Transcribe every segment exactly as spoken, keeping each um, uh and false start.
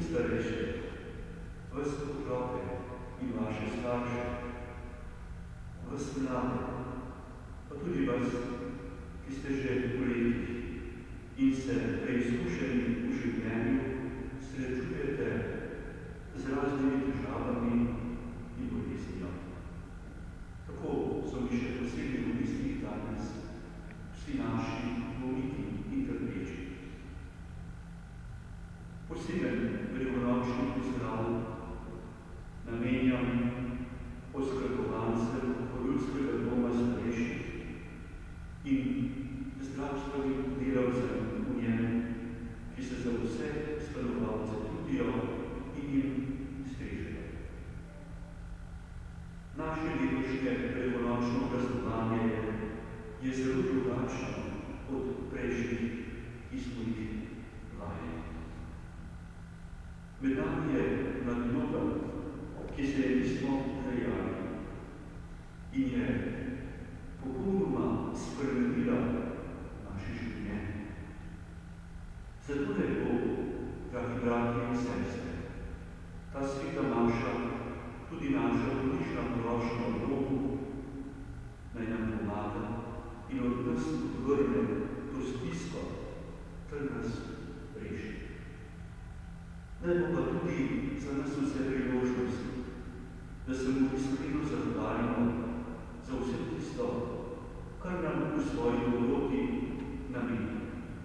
starejše, vas otroke in vaše starše, vas mlade, pa tudi vas, ki ste že v letih in se preizkušeni v življenju srečujete z raznimi težavami in boleznijo. Tako so mi še posebej v mislih danes vsi naši bolniki in trpeči. Poseben velikonočni pozdrav namenjam oskrbovancem Horjulskega doma starejših in zdravstvenim delavcem v njem, ki se za vse stanovalce trudijo in jim strežejo. Naše letošnje velikonočno praznovanje je zelo drugačno od prejšnjih, ki smo jih vajeni. Med nami je mladinoga, ki se je nismo zajali in je popolnoma spremenila naše življenje. Zato je bo, dragi bratje in sestre, ta sveta maša, tudi naša bolniška prošnja v Bogu, naj nam pomaga in od nas odvrne to stisko, ter nas reši. Naj bo pa tudi za nas vse priložnosti, da se mu iskreno zahvalimo za vse tisto, kar nam v svoji dobroti nameni.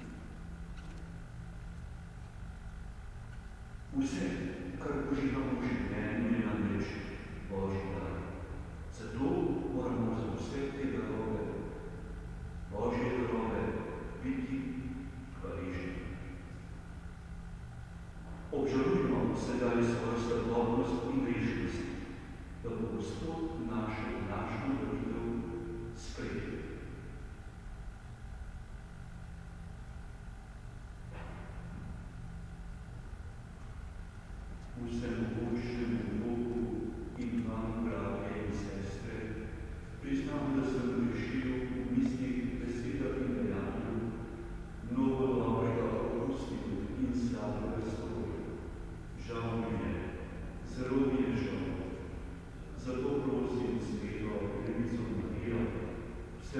Vse, kar uživamo v življenju, je namreč Božji dar. Zato moramo za vse te darove, Božje darove, biti hvaležni. Obžalujmo sedaj svojo slabodnost in grešnost, da bo Gospod našel našo molitev sprejel. Vsemogočnemu Bogu in vam, bratje in sestre, priznam, da sem grešil v mislih, besedah in dejanju, mnogo dobrega opustil in slabega storil. Žal mi je, zelo mi je žal. Zato prosim sveto Devico Marijo,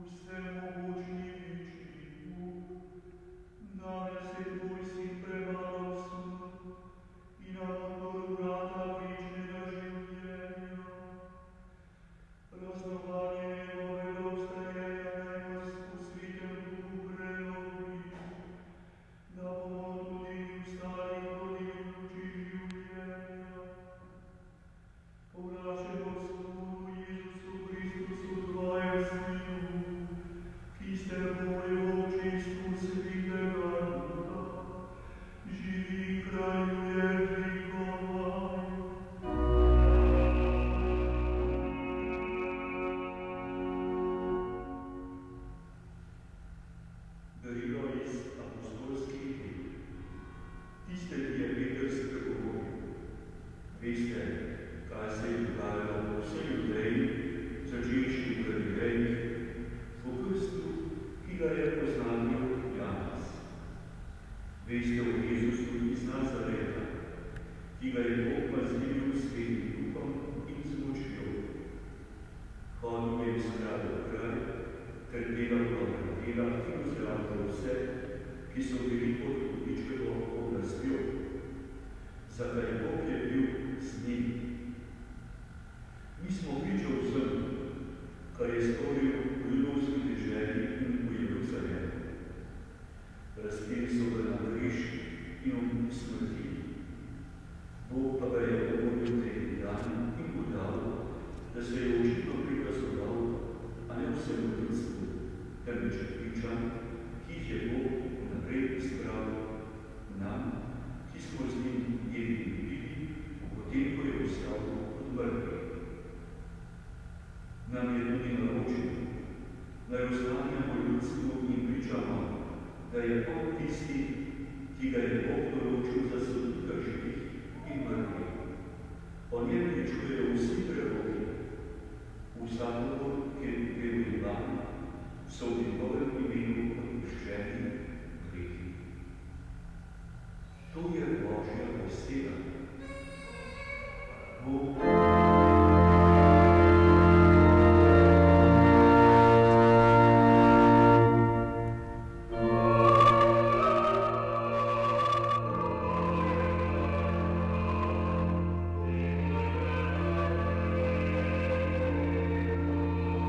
Thank you.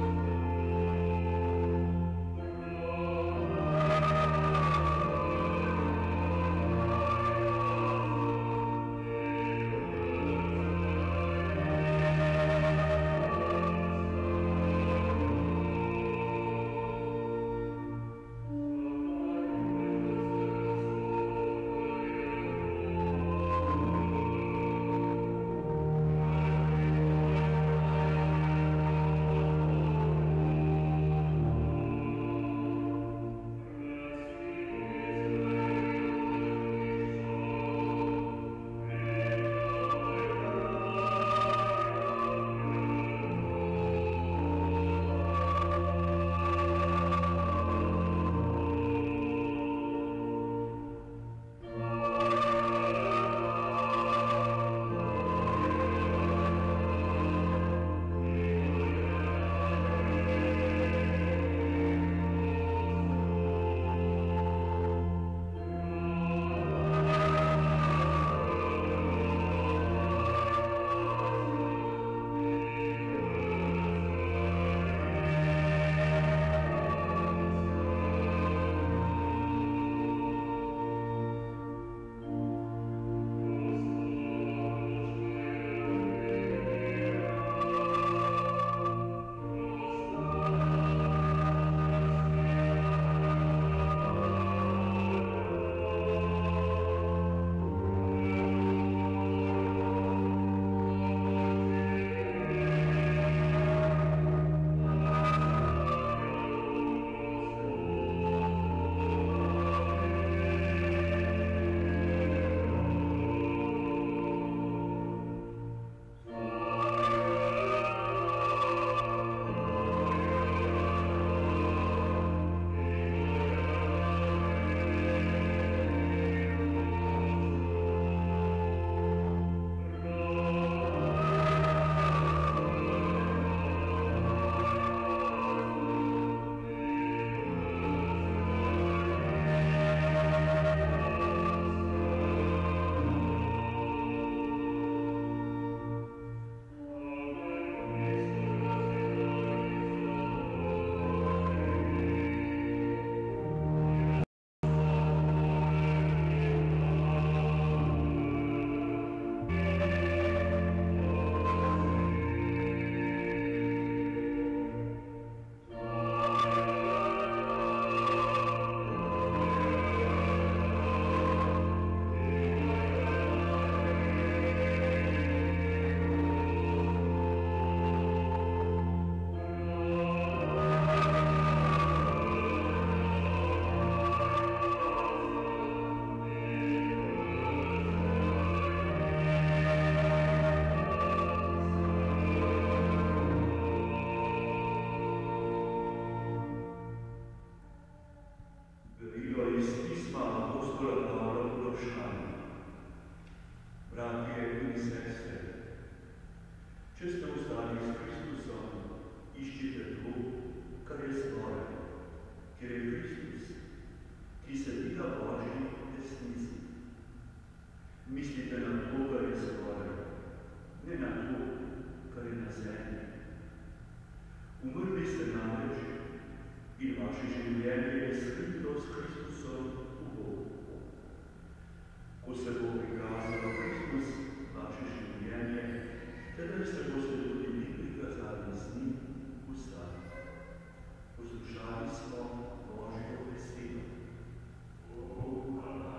vaše življenje je skrito s Kristusom v Bogu. Ko se bo prikazalo Kristus vaše življenje, tedaj se boste tudi vi prikazali z njim v slavi. Poslušali smo Božjo besedo. Bogu hvala.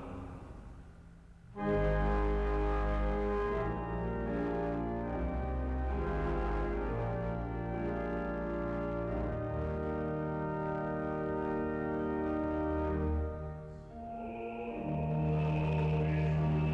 Thank you.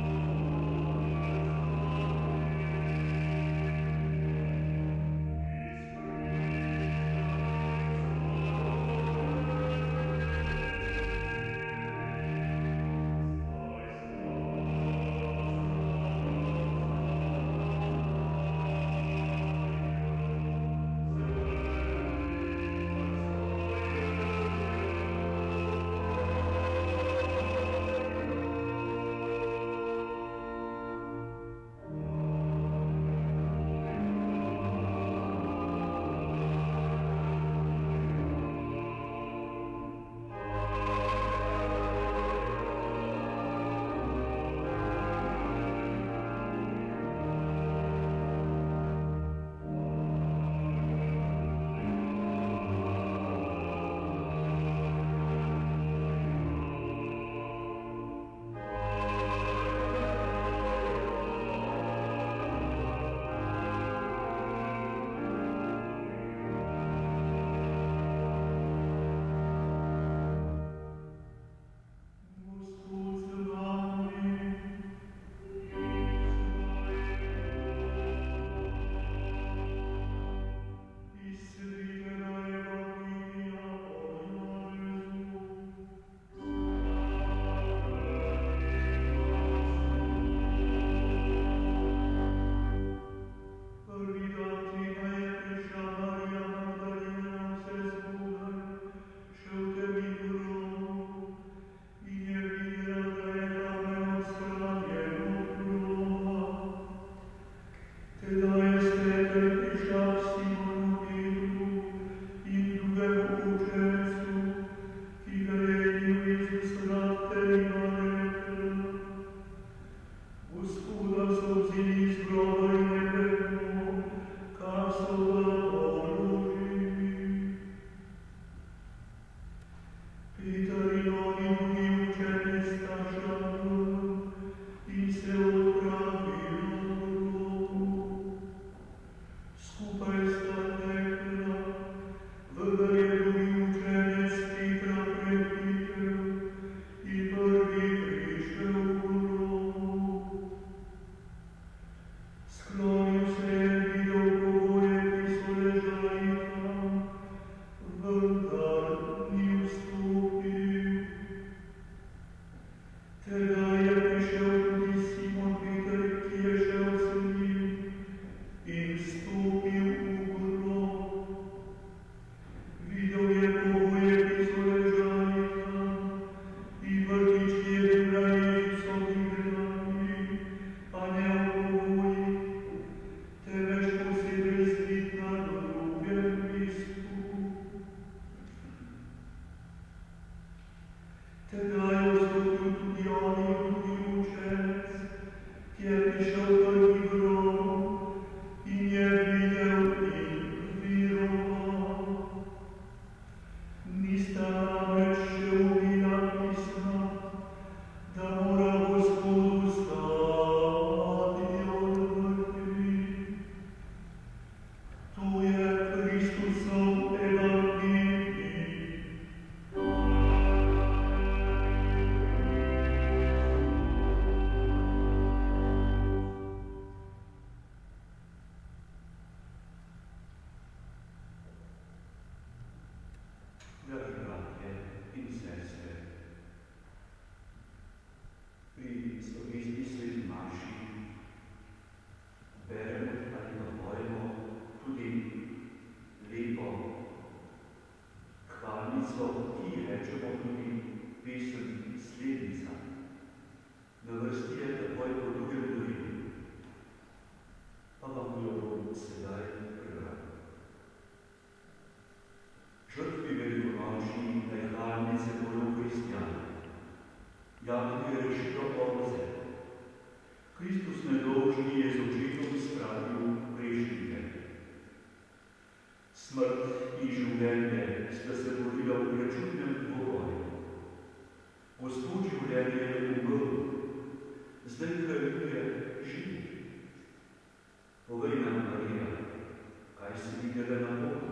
zdaj kraljuje živi. Povej nam, Marija, kaj si videla na poti?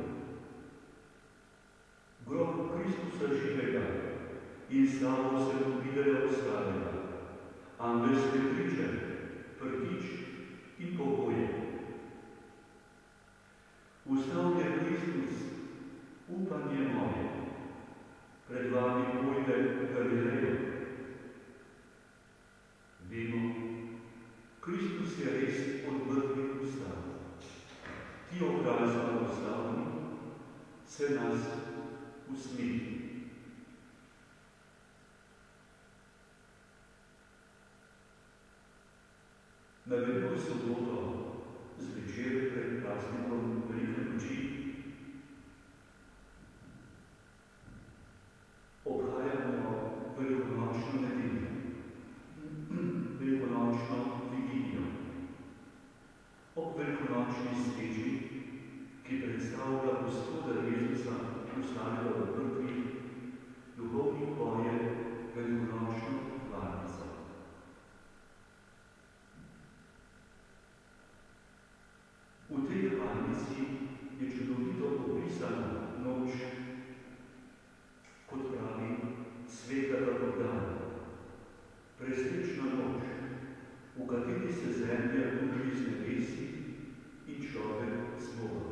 Grob Kristusa živega in slavo se mu videla ostalega, angelske priče, prtič in pogoje. Vstal je Kristus, upanje moje, pred vami pojde Galilejo. Vemo, Kristus je res od mrtvih vstal. Ti obraz pravoslavni se nas usmili. Na veliko soboto zvečer pred praznikom Velike noči obhajamo velikonočno nedeljo, velikonočno vigilijo. Ob velikonočni sveči, ki predstavlja Gospoda Jezusa, vstanega od mrtvih, duhovnik poje velikonočno varnico. V tej varnici je čudovito opisana noč, kot pravi svetega Bogdana, presrečna noč, v kateri se zemlja druži z nebesi in človek z Bogom.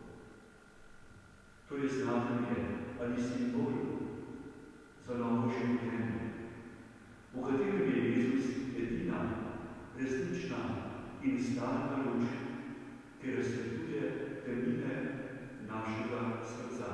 To je znamenje ali simbol za novo življenje, v katerem je Jezus edina, resnična in stalna luč, ki razsvetljuje temnine našega srca.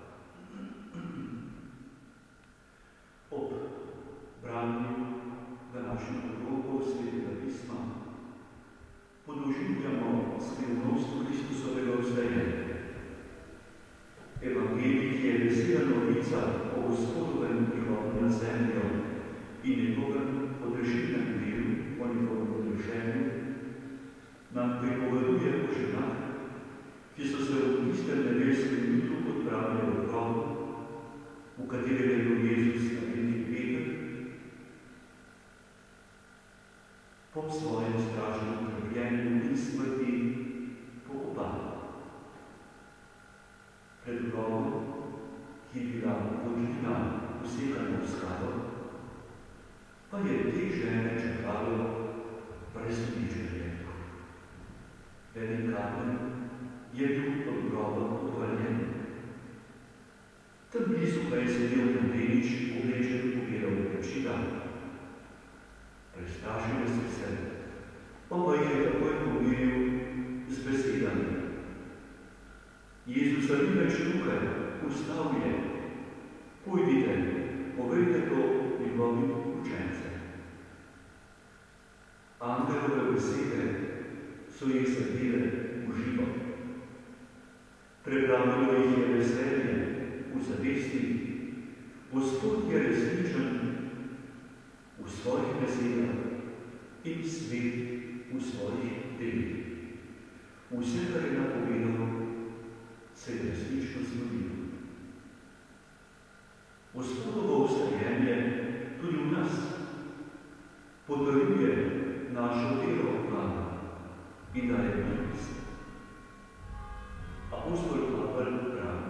Ob branju današnjega odlomka Svetega pisma podoživljamo skrivnost Kristusovega vstajenja. Evangelij je vesela novica o Gospodovem prihodu na zemljo in njegovem odrešilnem delu, o njegovem odrešenju, nam pripoveduje o ženah, ki so se v istem nebeskem mitu odpravili v grob, v katerega je bil Jezus narednik Peter, po svojem strašnem trpljenju in smrti pokopan. Pred grobom, ki je bila vodlina usekana v skalo, pa je te žene čakalo presodičenje. Velik kamen je bil pod grobom odvaljen. Tam blizu pa je sedel mladenič, oblečen v bela oblačila. Prestrašili so se, on pa jih je takoj pomiril z besedami. Jezusa ni več tukaj, vstal je. Pojdite, povejte to njegovim učencem. Angelove besede so jih zadele v živo. Preplavilo jih je veselje v zavesti. Gospod je resničen v svojih besedah in svet v svojih delih. Vse, kar je napovedal, se je resnično zgodilo. Gospodovo vstajenje tudi v nas potrjuje našo delo v planu in da je milost. Apostol Pavel pravi: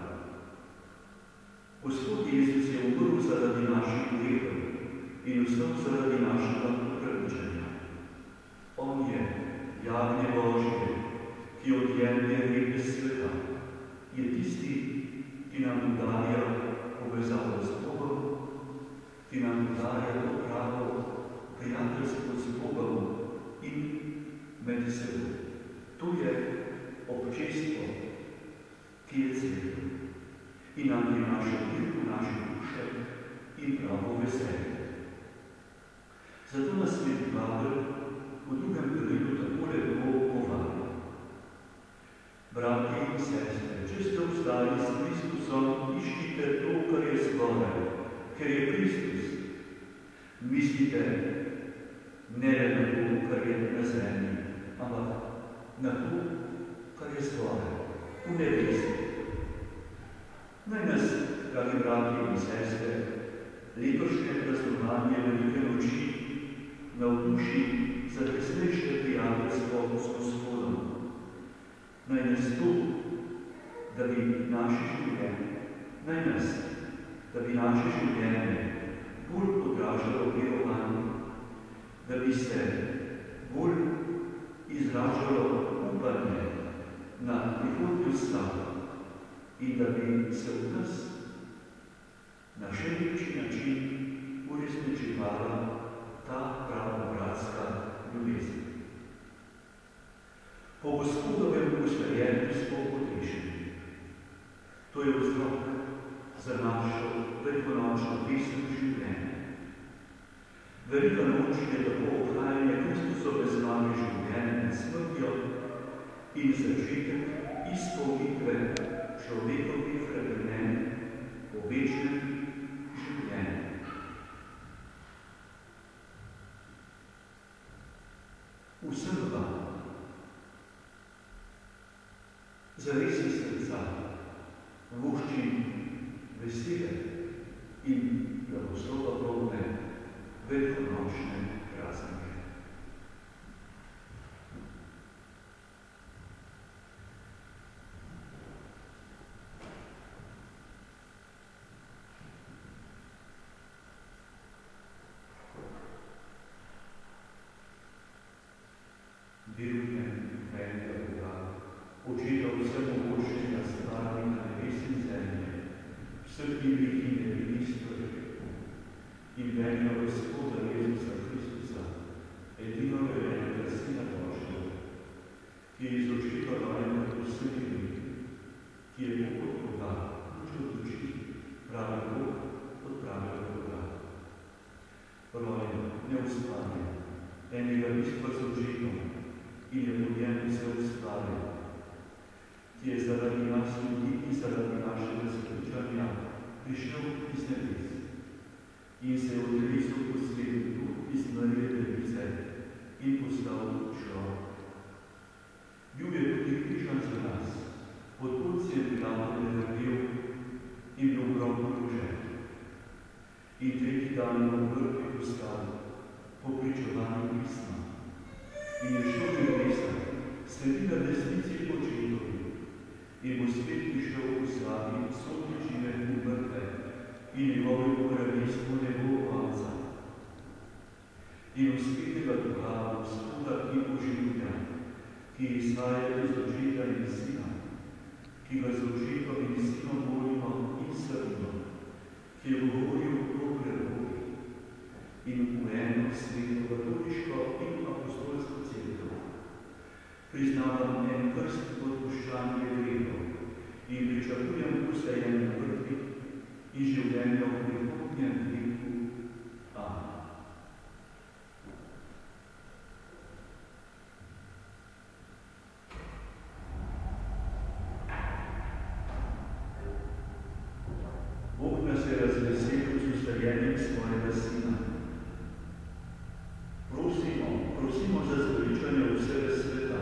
Gospod Jezus je umrl zaradi naših grehov in vstal zaradi našega upravičenja. On je jagnje Božje, ki odjemlje greh sveta. Je tisti, ki nam udarja povezavo z Bogom, ki nam udarja to pravo prijateljstvo z Bogom in med seboj. To je občestvo, ki je cvetlo in nam prinaša mir v naše duše in pravo veselje. Zato nas sveti Pavel v drugem delu takole lepo povabi: Bratje in sestre, če ste vstali s Kristusom, iščite to, kar je zgoraj, ker je Kristus. Mislite ne le na to, kar je na zemlji, ampak na to, kar je zgoraj, v nebesi. Naj nas, dragi bratje in sestre, letošnje praznovanje Velike noči navduši za resnejše prijateljstvo s Gospodom. Naj nas tu, da bi naše življenje, naj nas, da bi naše življenje bolj odražalo verovanje, da bi se bolj izražalo upanje na prihodnjo slavo in da bi se v nas na še lepši način uresničevala ta prava bratska ljubezen. Po Gospodovem usmerjenju smo odrešeni. To je vzrok za našo velikonočno pesem življenja. Velika noč je tako ohrajanje Kristusove zmage življenja nad smrtjo in začetek izpolnitve človekovih vremen po večnem življenju. Vsem vam, zares iz srca, voščim vesele in blagoslova polne velikonočne praznike. Verujem v enega Boga, Očeta vsemogočnega, stvarnika nebes in zemlje, vseh divjih in nevidnih stvari, in v enega Gospoda Jezusa Kristusa, edino rojenega Sina Božjega, ki je iz očeta rojen pred vsemi ljudmi, ki je Bog od Boga, ključ od oči, pravi Bog od pravega Boga. Rojen, neustvarjen, enega bistva z očetom, in je v njem vse ustvarjeno, ki je zaradi nas ljudi in zaradi našega zaključanja prišel iz nebes in se je v telesu posvetil iz Marije Device in postal človek. Bil je tudi križan za nas, pod Pontijem Pilatom je trpel in bil grobno položen. In tretji dan je v mrtvih vstal po pričevanju pisma. In je šel v nebesa, sedi na desnici Očetovi, in bo svet prišel v slavi sodne žive in mrtve, in njegovemu kraljestvu ne bo konca. In v svetega Duha, Gospoda in Oživlja, ki izhaja iz Očeta in Sina, ki ga z Očetom in Sinom molimo in srdno, ki je govoril o prerogi in v eno sveto katoliško in apostolsko cerkev. Priznavam en krst odpuščanje grehov in pričakujem vstajenje mrtvih in življenja v prihodnjem veku. Amen. Bog nas je razveselil z ustaljenjem svojega Sina. Prosimo, prosimo za zveličanje vsega sveta.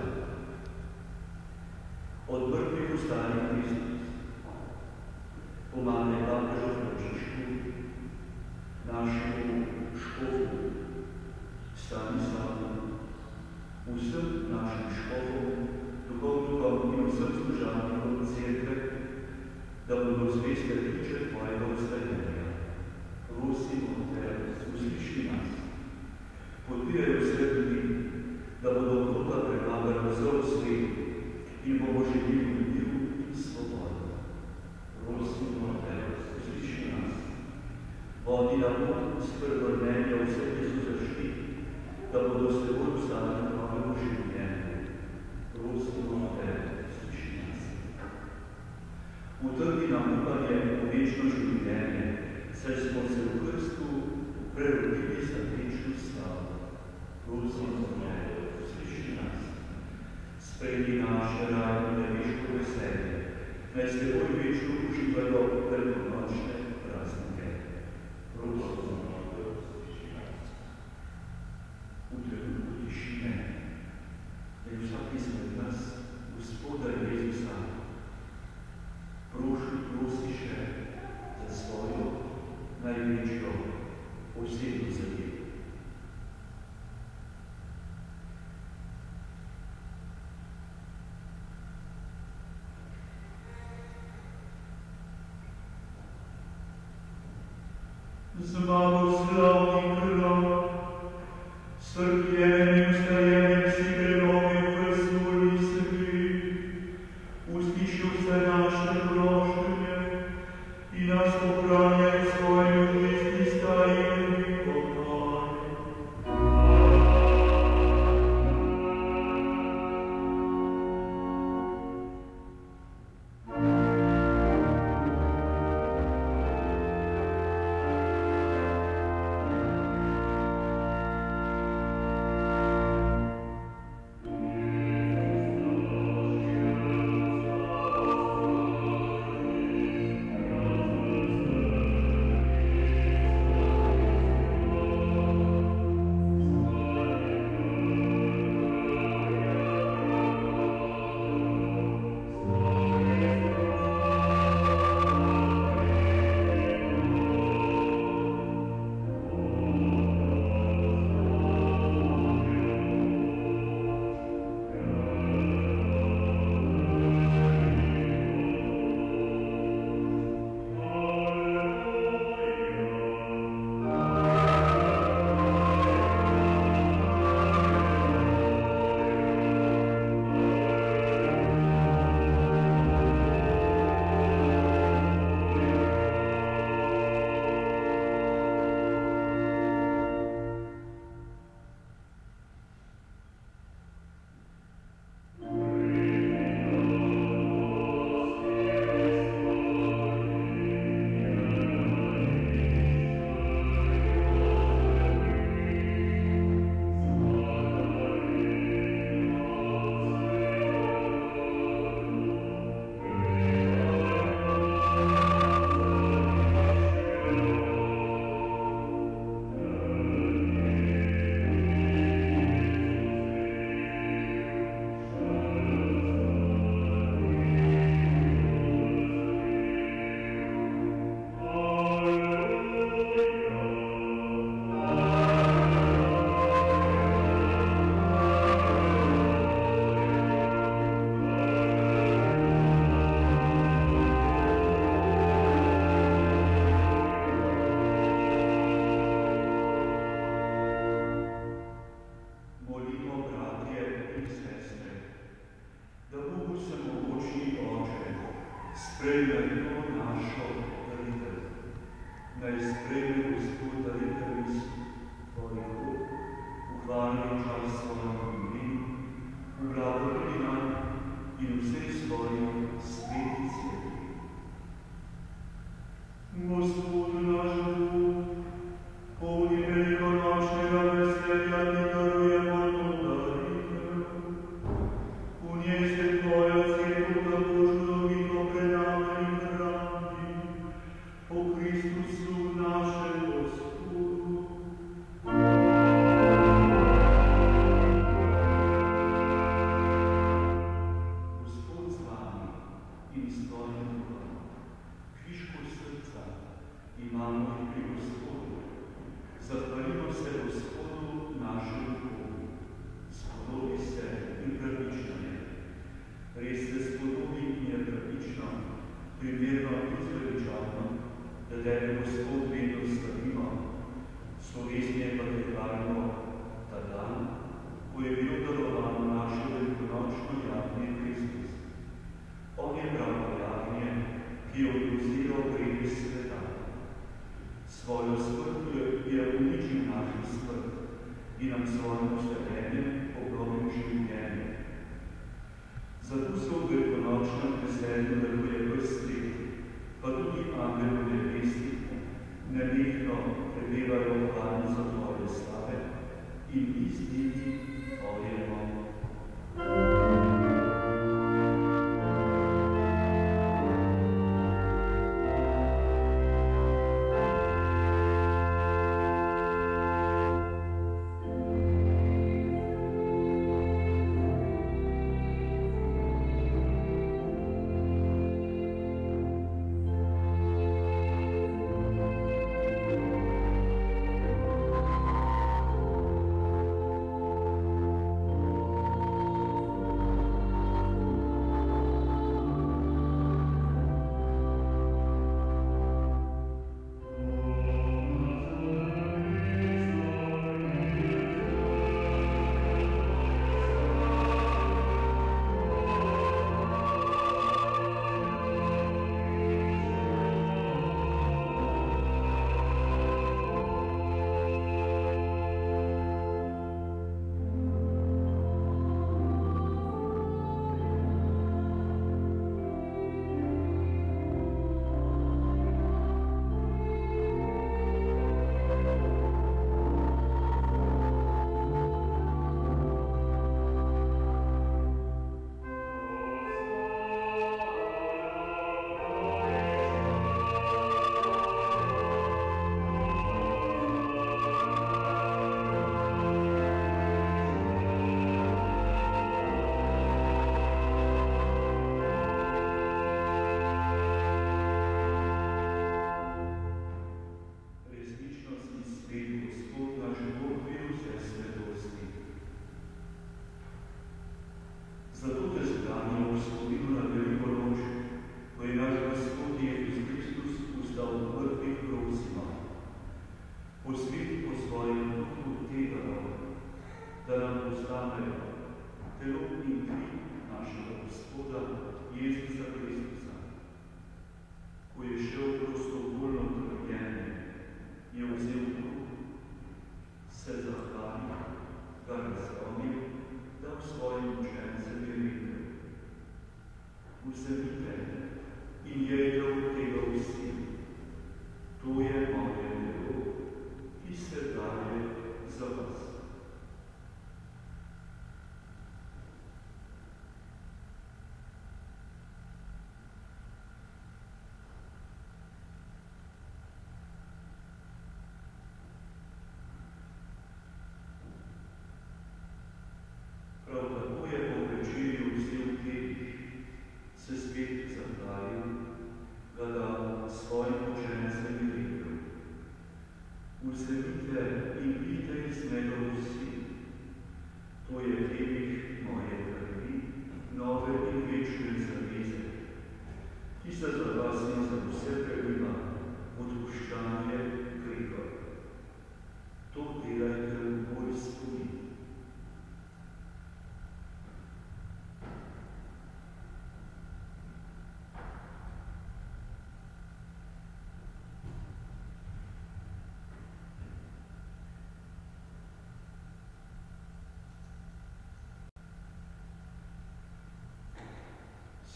Od mrtvih vstali Kristus. Pomagaj papežu Frančišku, našemu škofu, Stanislavu, vsem našim škofom, duhovnikom in vsem služabnikom cerkve, da bodo zveste priče tvojega ustaljenja. Prosimo te, usliši nas. Podpiraj vse ljudi, da bodo Boga premagali vse v svetu in bomo živeli v miru in svobodo. Prosimo te, usliši nas. Vodi na pot sprevrnenja vse, ki so zašli, da bodo s teboj vstali v novem življenju. Prosimo te, usliši nas. Utrdi nam upanje v večno življenje, saj smo se v Krstu prerodili za večno slavo. Prosimo te, usliši nas. Sprejmi naše rajno nebeško veselje, naj s teboj večno uživajo velikonočne praznike. Prosimo te, usliši nas. V trenutku tišine, naj vsak izmed nas Gospoda Jezusa proši, prosi še Zmagoslavni kralj, strpljenjem in vstajenjem si prelomil krasnulni sredi, uslišil vse naše prošnje in nas ohranjaj svoje ljubezni stajili podaj.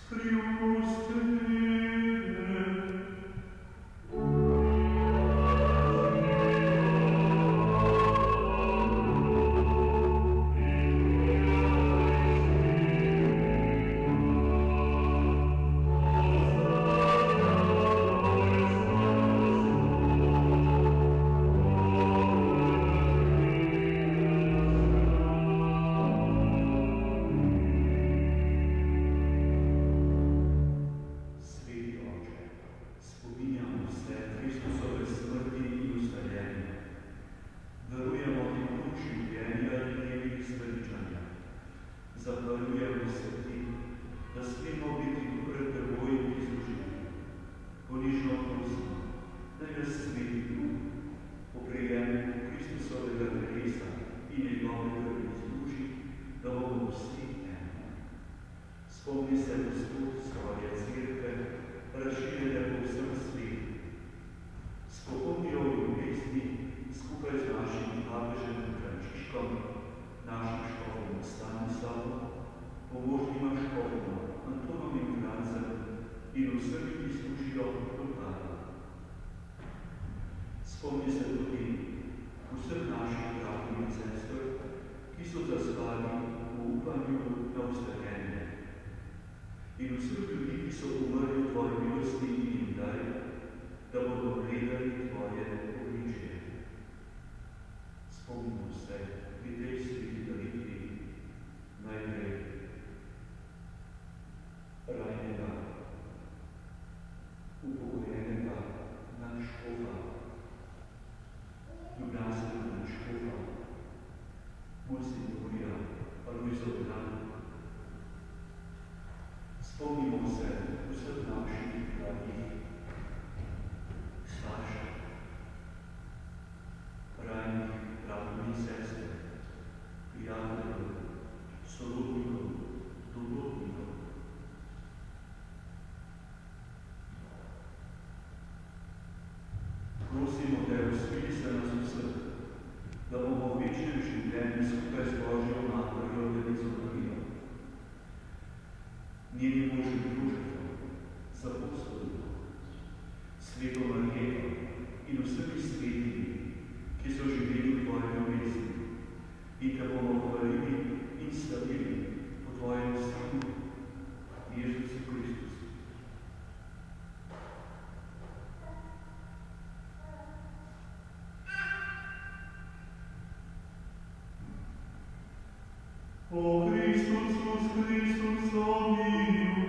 O Christus, Christus, Dominium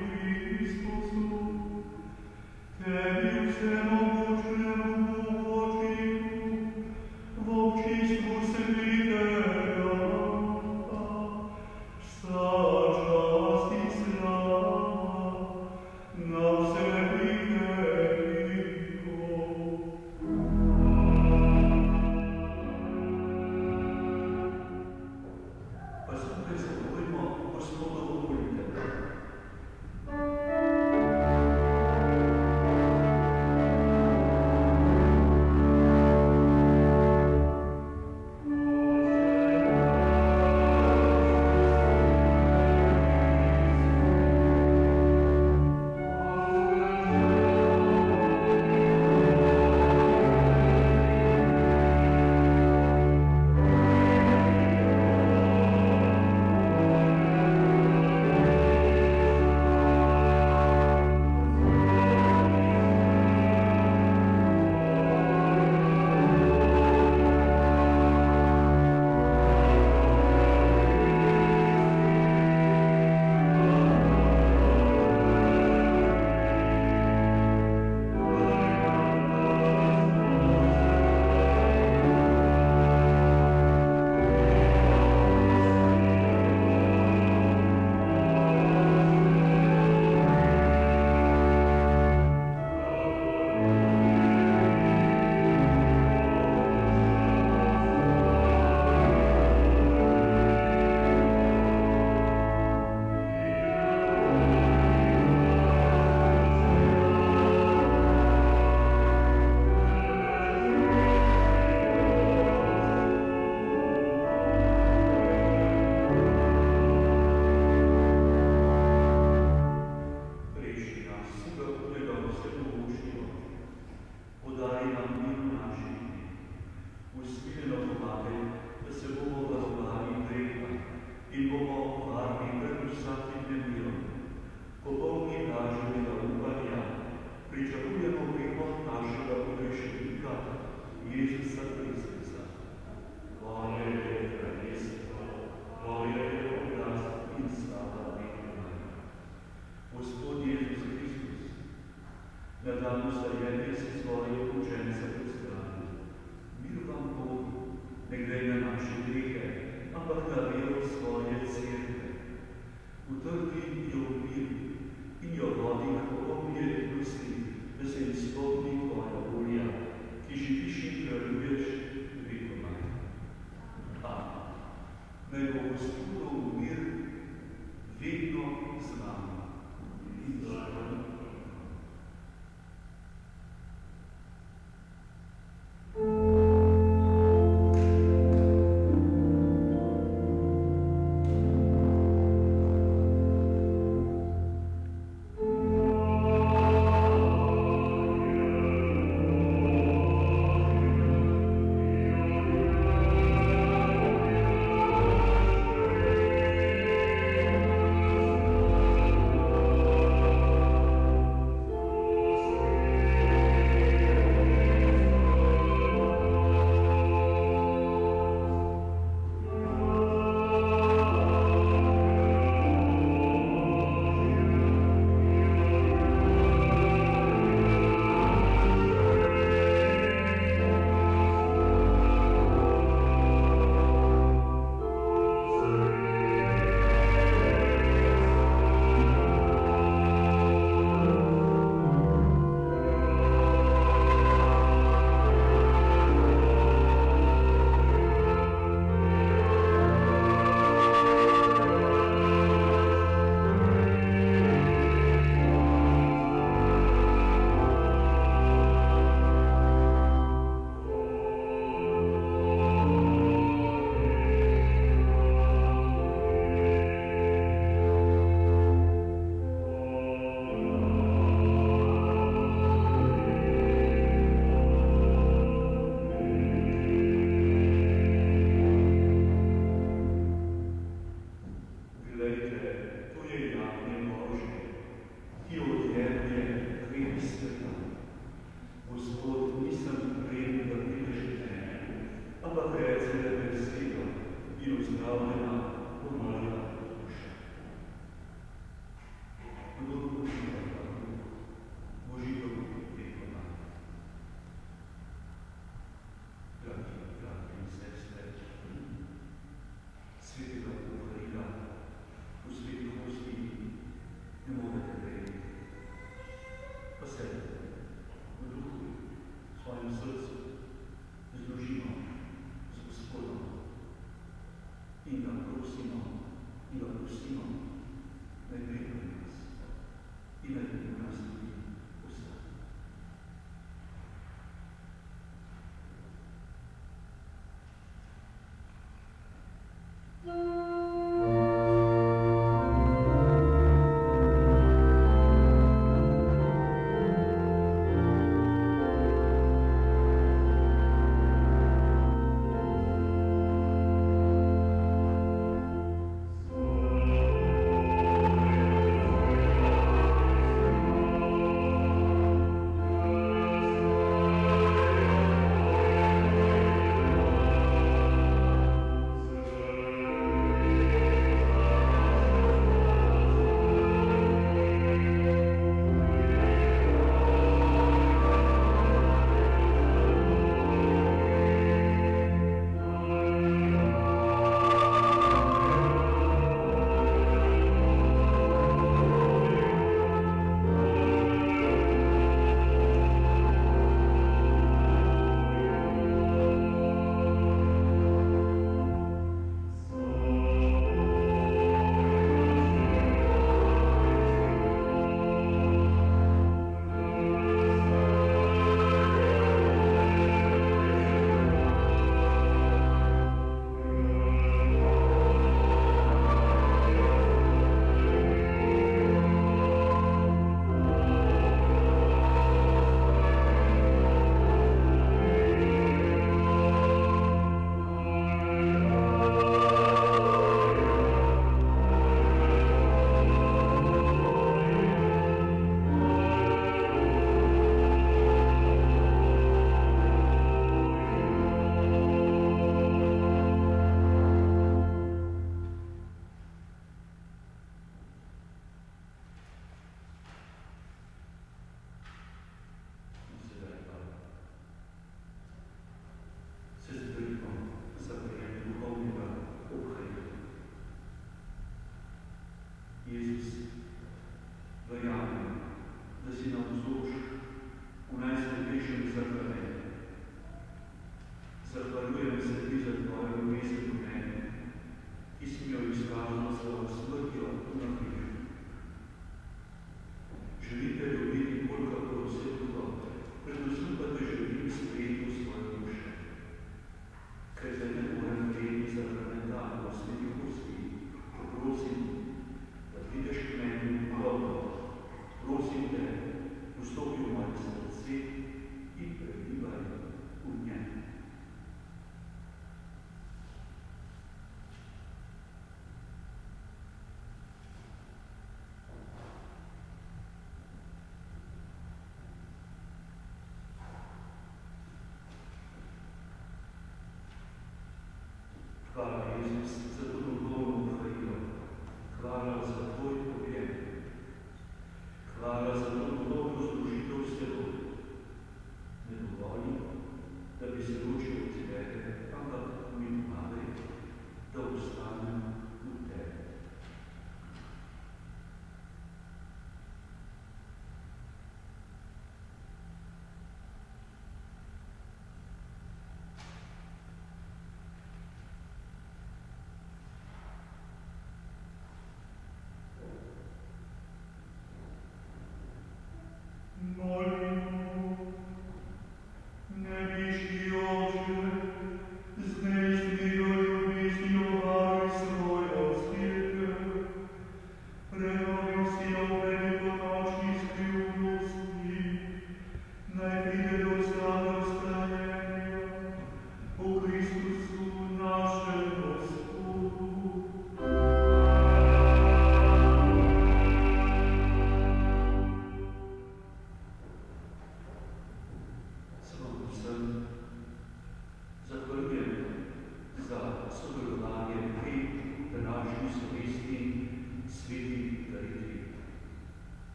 Christus, Tebius emotionem vocicum, vocistus liberata, stagias Israel, nos Gospodu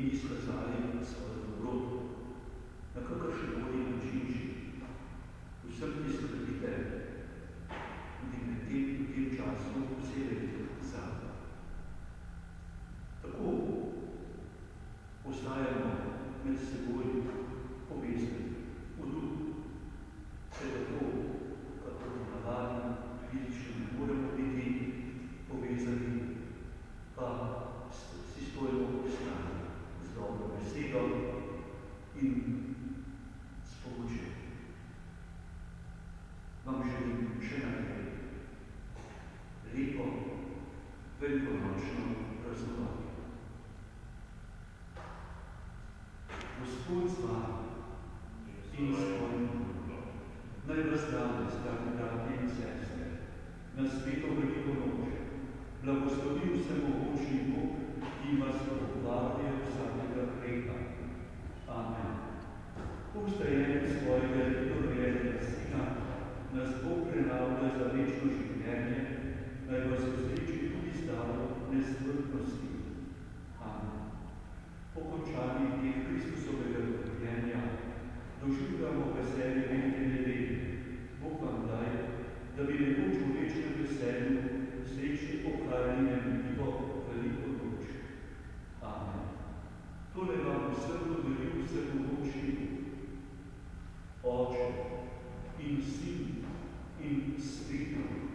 izkazali svojo dobroto, na kakršen koli način že. Vsem ti skrbite, tudi med tem, v tem času posebej zame. Tako ostajamo med seboj povezani v duhu. Vse tako, kako navadno, fizično ne moremo biti povezani, pa si stojimo ob strani z dobro besedo in s pomočjo. Vam želim še naprej lepo, velikonočno praznovanje. Gospod z vami in s tvojim duhom, naj vas danes, dragi bratje in sestre, na sveto veliko noč, blagoslovi vsemogočni Bog, ki vas obvaruje vsakega greha. Amen. Po vstajenju svojega edinorojenega Sina nas Bog prenavlja za večno življenje, naj vas vzreči tudi zdalo nesmrtnosti. Amen. Po končanju teh Kristusovega trpljenja doživljamo veselje velike nedelje. Bog vam daj, da bi nekoč v večnem veselju srečni pokajali neminljivo veliko noč. Amen. Tole vam vsem dodelil vsemogočni Bog, Oče in Sin in Sveti Duh.